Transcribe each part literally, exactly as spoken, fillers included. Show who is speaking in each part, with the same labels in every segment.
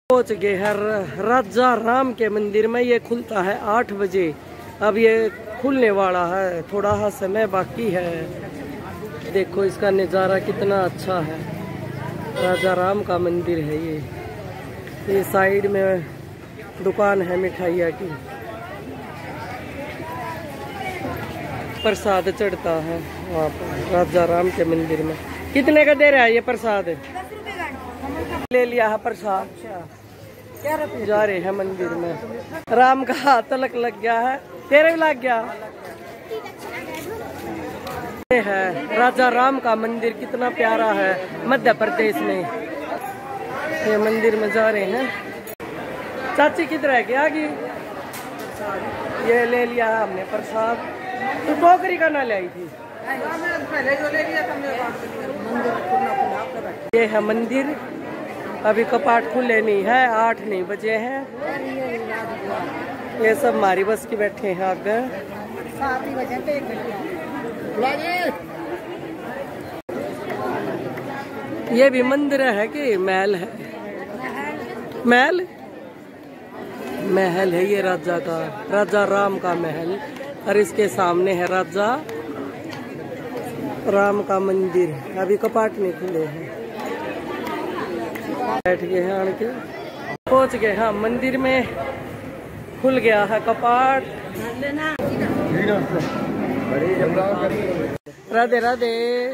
Speaker 1: पहुंच गए हैं राजा राम के मंदिर में। ये खुलता है आठ बजे। अब ये खुलने वाला है, थोड़ा सा समय बाकी है। देखो इसका नज़ारा कितना अच्छा है। राजा राम का मंदिर है ये। ये साइड में दुकान है मिठाइया की। प्रसाद चढ़ता है वहाँ पर राजा राम के मंदिर में। कितने का दे रहा है ये प्रसाद? ले लिया है प्रसाद। क्या जा रहे हैं मंदिर में। राम का हाथ तलक लग गया है, तेरे भी लग गया। ये है राजा राम का मंदिर, कितना प्यारा है मध्य प्रदेश में। ये मंदिर में जा रहे हैं। चाची किधर है? क्या आगे ये ले लिया है हमने प्रसाद। तू टोकरी का ना लाई थी। ये है मंदिर। अभी कपाट खुले नहीं है, आठ नहीं बजे हैं। ये सब हमारी बस की बैठे हैं आगे। ये भी मंदिर है कि महल है? महल महल है ये राजा का, राजा राम का महल। और इसके सामने है राजा राम का मंदिर। अभी कपाट नहीं खुले हैं। बैठ गए हैं आन के, पहुंच गए हैं मंदिर में। खुल गया है कपाट। राधे राधे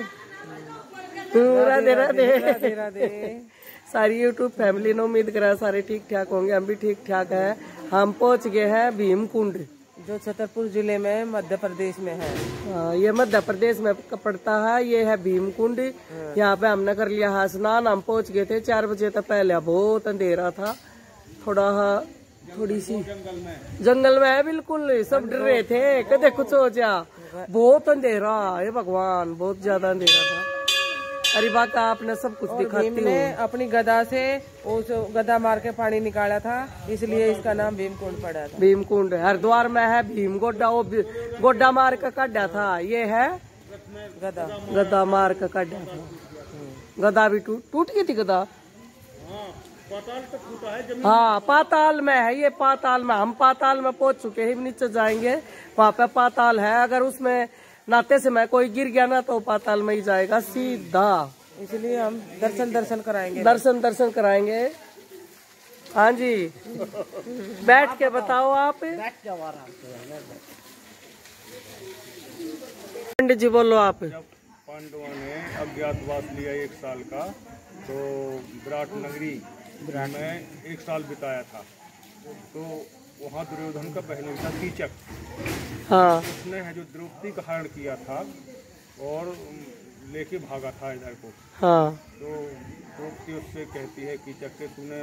Speaker 1: राधे राधे राधे। सारी यूट्यूब फैमिली ने उम्मीद करा सारे ठीक ठाक होंगे। हम भी ठीक ठाक हैं। हम पहुंच गए हैं भीमकुंड, जो छतरपुर जिले में मध्य प्रदेश में है। आ, ये मध्य प्रदेश में पड़ता है। ये है भीमकुंड। यहाँ पे हमने कर लिया है स्नान। हम पहुंच गए थे चार बजे तक। पहले बहुत अंधेरा था, थोड़ा थोड़ी सी जंगल में है बिल्कुल। सब डर रहे थे कदे कुछ हो जा। बहुत अंधेरा है भगवान, बहुत ज्यादा अंधेरा था। अरे बाका आपने सब कुछ दिखाती हूँ। अपनी गदा से उस गदा मार के पानी निकाला था, इसलिए इसका नाम भीमकुंड पड़ा था। भीमकुंड हरिद्वार में है भीम गोड्डा। वो गोड्डा मार का काटा था। ये है गदा, गदा मार का काटा था। गदा भी टूट टूट गई थी गदा। पाताल तक टूटा है जमीन। हाँ पाताल में है ये। पाताल में हम पाताल में पहुंच चुके हैं। नीचे जाएंगे, वहाँ पे पाताल है। अगर उसमें नाते से मैं कोई गिर गया ना तो पाताल में ही जाएगा सीधा। इसलिए हम दर्शन दर्शन कराएंगे। दर्शन दर्शन कराएंगे। हाँ जी बैठ के बताओ आप। पंडित जी बोलो आप।
Speaker 2: पांडवों ने अज्ञातवास लिया एक साल का, तो विराट नगरी में एक साल बिताया था। तो वहाँ दुर्योधन का बहन था कीचक।
Speaker 1: हाँ।
Speaker 2: उसने है जो द्रौपदी का हरण किया था और लेके भागा था इधर को।
Speaker 1: हाँ।
Speaker 2: तो द्रौपदी उससे कहती है कीचक के, तूने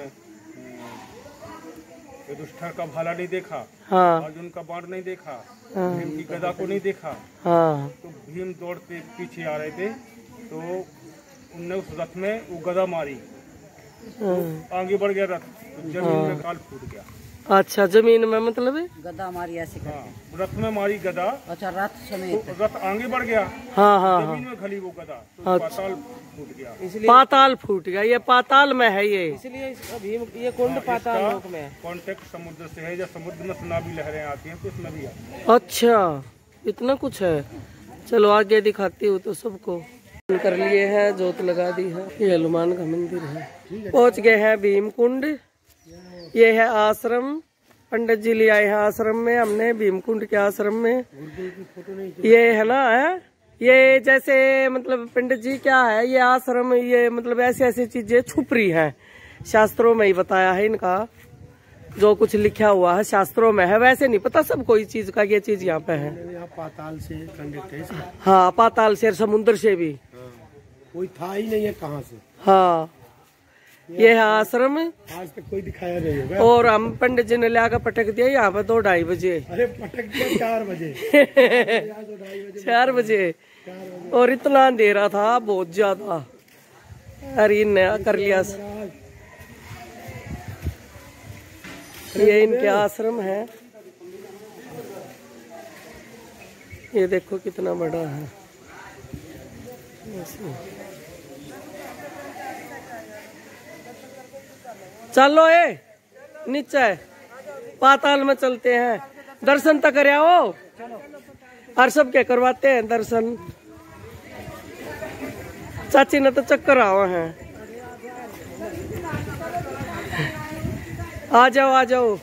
Speaker 2: युधिष्ठिर का भाला नहीं देखा?
Speaker 1: हाँ।
Speaker 2: अर्जुन का बाण नहीं देखा?
Speaker 1: हाँ।
Speaker 2: भीम की गदा को नहीं देखा?
Speaker 1: हाँ।
Speaker 2: तो भीम दौड़ते पीछे आ रहे थे, तो उनने उस रथ में वो गदा मारी। तो आगे बढ़ गया रथ, तो जमीन में काल फूट गया। अच्छा
Speaker 1: जमीन में मतलब
Speaker 3: गदा मारी ऐसे करके।
Speaker 2: हाँ, रथ में मारी गदा।
Speaker 3: अच्छा रथ समेत।
Speaker 2: तो रथ आगे बढ़ गया।
Speaker 1: हाँ हाँ
Speaker 2: जमीन में खली वो गदा, तो पाताल फूट गया।
Speaker 1: इसलिए पाताल फूट गया। ये पाताल में है ये,
Speaker 3: इसलिए भीम ये कुंड पाताल लोक में।
Speaker 2: कॉन्टेक्ट समुद्र से है। जब समुद्र में सुनामी लहरें आती हैं तो इसमें भी आती है।
Speaker 1: अच्छा इतना कुछ है। चलो आगे दिखाती हूँ तो सबको। कर लिए हैं, जोत लगा दी है। ये हनुमान का मंदिर है। पहुँच गए हैं भीमकुंड। ये है आश्रम। पंडित जी ले आए हैं आश्रम में। हमने भीमकुंड के आश्रम में। ये है ना है ये जैसे मतलब पंडित जी क्या है ये आश्रम, ये मतलब ऐसी ऐसी चीजें छुप रही हैं। शास्त्रों में ही बताया है इनका, जो कुछ लिखा हुआ है शास्त्रों में है। वैसे नहीं पता सब कोई चीज का ये चीज यहाँ पे है।
Speaker 4: यहाँ पाताल से कनेक्ट है।
Speaker 1: हाँ पाताल से, समुद्र से भी।
Speaker 4: कोई था ही नहीं है कहाँ से।
Speaker 1: हाँ ये है आश्रम।
Speaker 4: आज तक कोई दिखाया नहीं होगा।
Speaker 1: और हम पंडित जी ने लाकर पटक दिया यहाँ पे दो ढाई बजे।
Speaker 4: अरे पटक दिया चार बजे
Speaker 1: चार बजे। और इतना अंधेरा था बहुत ज्यादा। अरे इनने कर लिया। ये इनके आश्रम है। ये देखो कितना बड़ा है। चलो ए नीचे पाताल में चलते हैं, दर्शन तो कर आओ और सब क्या करवाते हैं दर्शन। चाची ने तो चक्कर आवा है। आ जाओ आ जाओ।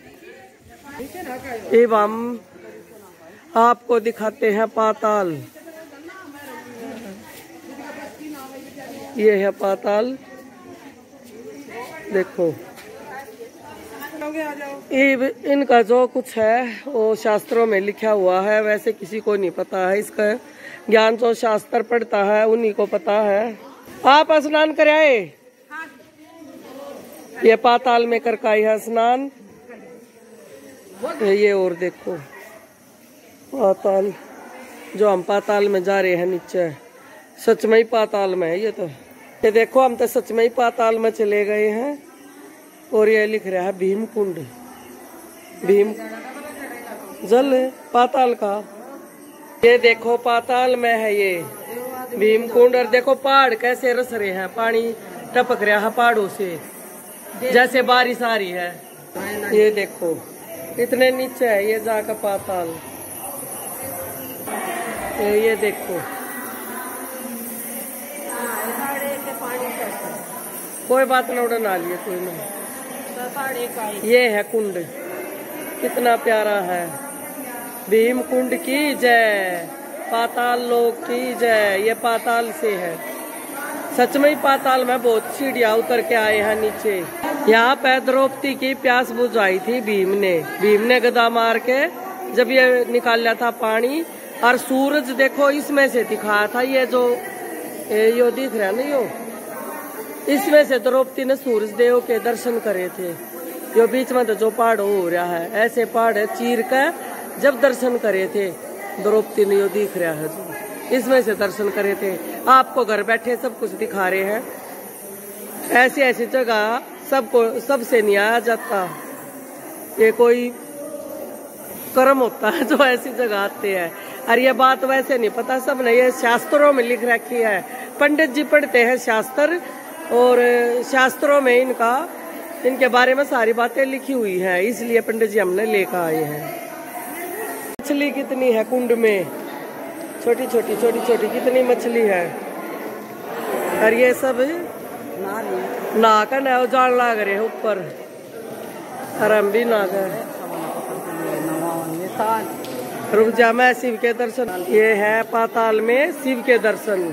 Speaker 1: अब हम आपको दिखाते हैं पाताल। ये है पाताल, देखो। इनका जो कुछ है वो शास्त्रों में लिखा हुआ है, वैसे किसी को नहीं पता है। इसका ज्ञान जो शास्त्र पढ़ता है उन्हीं को पता है। आप स्नान कराए, ये पाताल में करके आई है स्नान। ये और देखो पाताल, जो हम पाताल में जा रहे हैं नीचे, सच में ही पाताल में है ये तो। ये देखो हम तो सच में ही पाताल में चले गए हैं। और ये लिख रहा है भीम कुंड, भीम जल पाताल का। ये देखो पाताल में है ये भीम कुंड। और देखो पहाड़ कैसे रस रहे हैं, पानी टपक रहा है पहाड़ों से जैसे बारिश आ रही है। ये देखो इतने नीचे है ये जाकर पाताल। ये, ये देखो कोई बात न उड़ा लिए कोई नहीं। ये है कुंड, कितना प्यारा है। भीम कुंड की जय, पाताल लोक की जय। ये पाताल से है, सच में ही पाताल में बहुत सीढ़ियां उतर के आए हैं नीचे। यहाँ पे द्रौपदी की प्यास बुझाई थी भीम ने। भीम ने गदा मार के जब ये निकाला था पानी, और सूरज देखो इसमें से दिखाया था। ये जो ये यो दिख रहा है ना, यो इसमें से द्रौपदी ने सूरज देव के दर्शन करे थे। यो बीच में तो जो पहाड़ हो रहा है, ऐसे पहाड़ चीर कर जब दर्शन करे थे द्रौपदी ने, यो दिख रहा है जो इसमें से दर्शन करे थे। आपको घर बैठे सब कुछ दिखा रहे हैं। ऐसी ऐसी जगह सबको सबसे नहीं आया जाता। ये कोई कर्म होता है जो ऐसी जगह आते हैं। और ये बात वैसे नहीं पता, सब ने ये शास्त्रों में लिख रखी है। पंडित जी पढ़ते हैं शास्त्र, और शास्त्रों में इनका इनके बारे में सारी बातें लिखी हुई हैं, इसलिए पंडित जी हमने लेकर आए हैं। मछली कितनी है कुंड में, छोटी छोटी छोटी छोटी कितनी मछली है। और ये सब नाक है, जान लाग रहे हैं ऊपर, और हम भी नाक है। रुक जा, मैं शिव के दर्शन। ये है पाताल में शिव के दर्शन।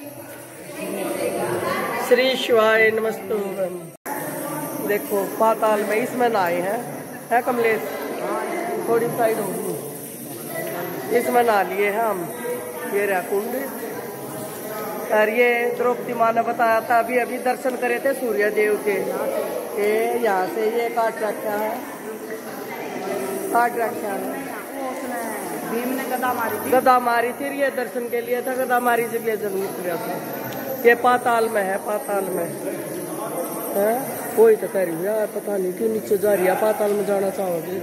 Speaker 1: श्री शिवाय नमस्तुभ्यं। देखो पाताल में इसमें नहाए हैं, है कमलेश? थोड़ी साइड होगी, इसमें नहा लिए हैं हम। ये रहा कुंड। और ये द्रौपदी माँ ने बताया था, अभी अभी दर्शन करे थे सूर्य देव के। ये यहाँ से ये काट रखा है, काट रखा है।
Speaker 3: भीम ने गदा मारी थी,
Speaker 1: गदा मारी थी, ये दर्शन के लिए था। गदा मारी के लिए जब निकला था। ये पाताल में है, पाताल में है। कोई तो कह रही है पता नहीं क्यों नीचे जा रही है, पाताल में जाना चाहोगे।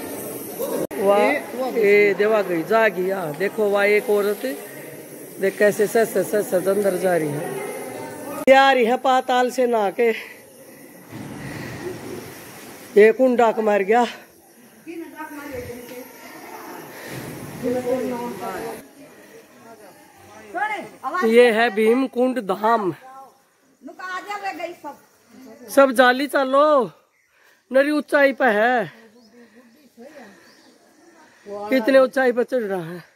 Speaker 1: वाह ये देवा गई जागी। यहाँ देखो वहाँ एक औरत देख कैसे सच सच सच अंदर जा रही है। ये आ रही है पाताल से नहा के। ये कुंडा को मार गया। ये है भीम कुंड धाम। सब जाली चलो, नरी ऊंचाई पे है। कितने ऊंचाई पर चढ़ रहा है,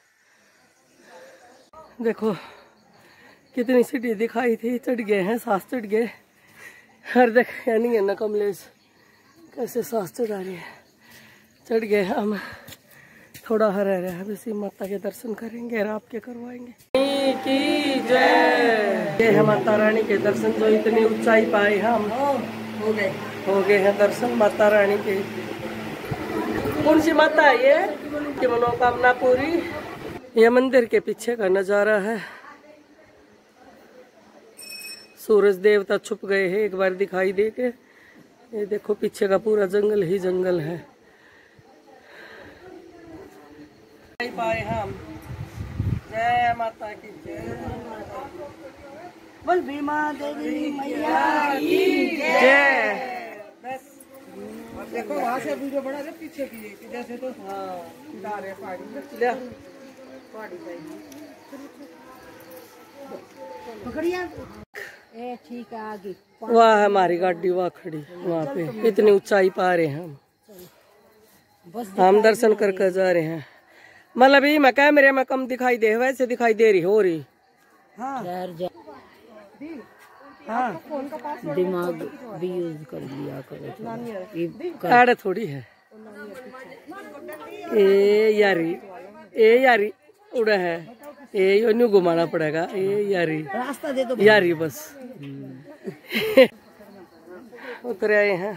Speaker 1: देखो कितनी सीढ़ी दिखाई थी, चढ़ गए हैं, सांस चढ़ गए। हर देख नहीं है ना कमलेश, कैसे सांस चढ़ा रही है। चढ़ गए हम, थोड़ा हर रह रहा है, वैसे माता के दर्शन करेंगे और आपके करवाएंगे। की जय। ये है माता रानी के दर्शन, जो इतनी ऊंचाई पाए हम हो गए हो गए हैं दर्शन माता रानी के। कौन सी माता है ये की मनोकामना पूरी। ये मंदिर के पीछे का नजारा है। सूरज देवता छुप गए हैं एक बार दिखाई दे के। ये देखो पीछे का पूरा जंगल ही जंगल है। पाए हम। जय माता की जय।
Speaker 3: बोल भीमा देवी मैया की
Speaker 1: जय। देखो वहाँ से वीडियो बना दे पीछे की कि जैसे तो हाँ डारे पहाड़ी ले पहाड़ी
Speaker 3: पकड़िया ए ठीक है आगे
Speaker 1: वहाँ है हमारी गाड़ी वहाँ खड़ी वहाँ पे इतनी ऊंचाई पा रहे हैं हम हम दर्शन करके जा रहे हैं। मतलब ये मैं कैमरे में कम दिखाई दे वैसे दिखाई दे रही हो रही
Speaker 3: हाँ हाँ दिमाग भी यूज कर लिया करो
Speaker 1: आड़े थोड़ी है ए यारी ए यारी उड़ा है ए यो न्यू घुमाना पड़ेगा ए यारी
Speaker 3: रास्ता दे दो
Speaker 1: यारी बस उतर आए हैं।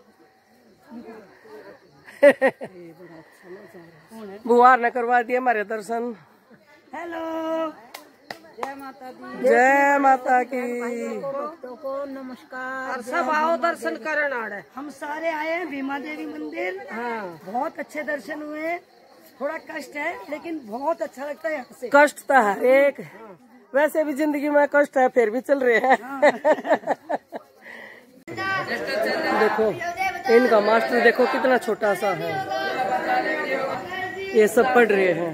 Speaker 1: बुआ ने करवा दिए हमारे दर्शन।
Speaker 3: हेलो जय माता दी
Speaker 1: जय माता की
Speaker 3: को नमस्कार।
Speaker 1: सब आओ दर्शन करन आड़े।
Speaker 3: हम सारे आए हैं भीमा देवी मंदिर। हाँ बहुत अच्छे दर्शन हुए। थोड़ा कष्ट है लेकिन बहुत अच्छा लगता है यहाँ से।
Speaker 1: कष्ट तो है एक वैसे भी जिंदगी में कष्ट है फिर भी चल रहे हैं। देखो इनका मास्टर देखो कितना छोटा सा है। ये सब पढ़ रहे हैं।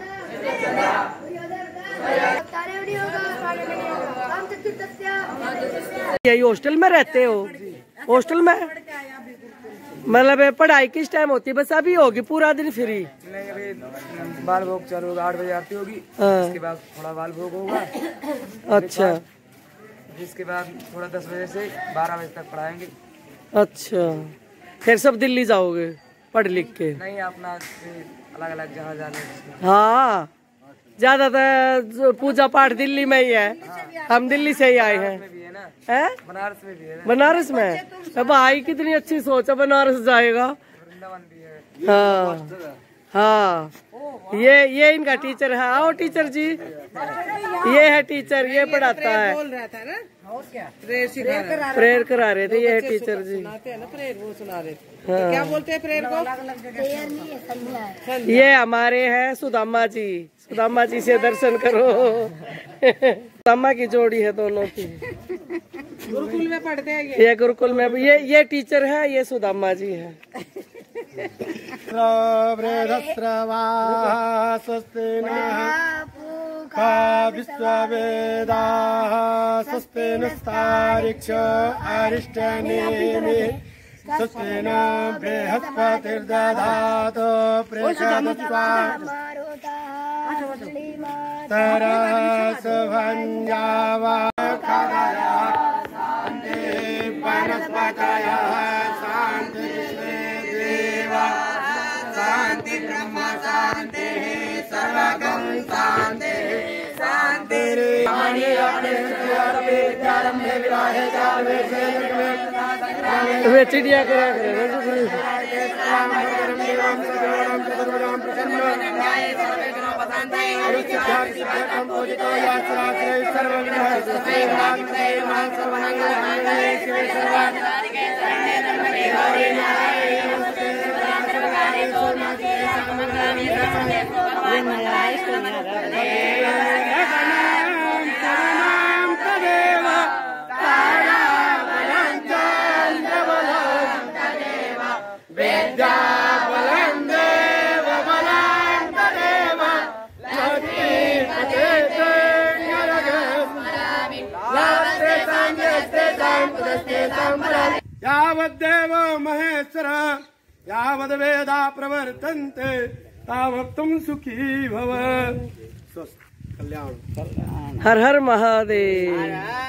Speaker 1: यही हॉस्टल में रहते हो? हॉस्टल में मतलब पढ़ाई किस टाइम होती है? बस अभी होगी पूरा दिन फ्री?
Speaker 5: नहीं अभी बाल भोग चालू होगा, आठ बजे आरती होगी। इसके बाद थोड़ा बाल भोग होगा।
Speaker 1: अच्छा
Speaker 5: जिसके बाद थोड़ा दस बजे से बारह बजे तक पढ़ाएंगे।
Speaker 1: अच्छा फिर सब दिल्ली जाओगे पढ़ लिख के?
Speaker 5: नहीं अपना अलग अलग जहाँ जाने।
Speaker 1: हाँ ज्यादातर पूजा पाठ दिल्ली में ही है। हम दिल्ली से ही आए हैं। है
Speaker 5: बनारस में भी है ना?
Speaker 1: बनारस में? अब भाई कितनी अच्छी सोच है, बनारस जाएगा।
Speaker 5: वृंदावन भी है।
Speaker 1: हाँ हाँ ये ये इनका टीचर है। आओ टीचर जी, ये है टीचर, ये पढ़ाता है। बोल रहा था ना प्रेयर करा रहे थे। ये है टीचर जी। प्रेयर वो सुना रहे थे। हाँ। क्या बोलते हैं प्रेयर को? ये हमारे हैं सुदामा जी। सुदामा जी से दर्शन करो। सुदामा की जोड़ी है दोनों की। गुरुकुल में पढ़ते हैं ये। ये गुरुकुल में ये ये टीचर है, ये सुदामा जी है।
Speaker 4: स्वस्ति विश्ववेदाः स्वस्ति नस्तारिक्ष अरिष्टनेमि स्वस्ति न बृहस्पतिर्दधातु प्रेषयित्वा तरसभञ्जावा शान्ति वनस्पतयः शान्ति देवा शान्ति ब्रह्म शान्तिः सर्वगं शान्तिः
Speaker 1: वे चिड़िया करा
Speaker 4: यावद्देव महेश्वर यावद् वेदा प्रवर्तन्ते तावत् तुम सुखी भव। स्वस्थ कल्याण।
Speaker 1: हर हर महादेव।